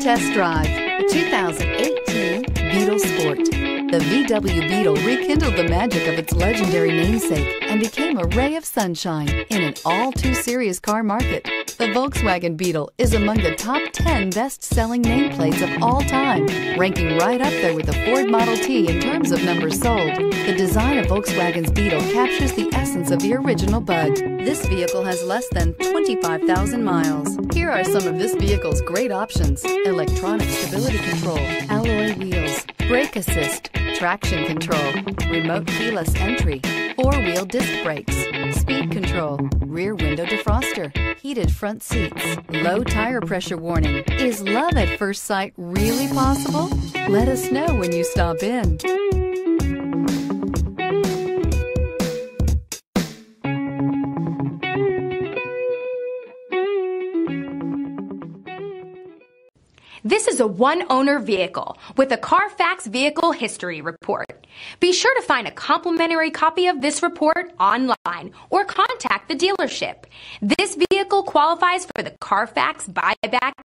test drive the 2018 Beetle Sport. The VW Beetle rekindled the magic of its legendary namesake and became a ray of sunshine in an all-too-serious car market. The Volkswagen Beetle is among the top 10 best-selling nameplates of all time, ranking right up there with the Ford Model T in terms of numbers sold. The design of Volkswagen's Beetle captures the essence of the original Bug. This vehicle has less than 25,000 miles. Here are some of this vehicle's great options: electronic stability control, alloy wheels, brake assist, traction control, remote keyless entry, four-wheel disc brakes, speed control, rear window defroster, heated front seats, low tire pressure warning. Is love at first sight really possible? Let us know when you stop in. This is a one-owner vehicle with a Carfax Vehicle History Report. Be sure to find a complimentary copy of this report online or contact the dealership. This vehicle qualifies for the Carfax Buyback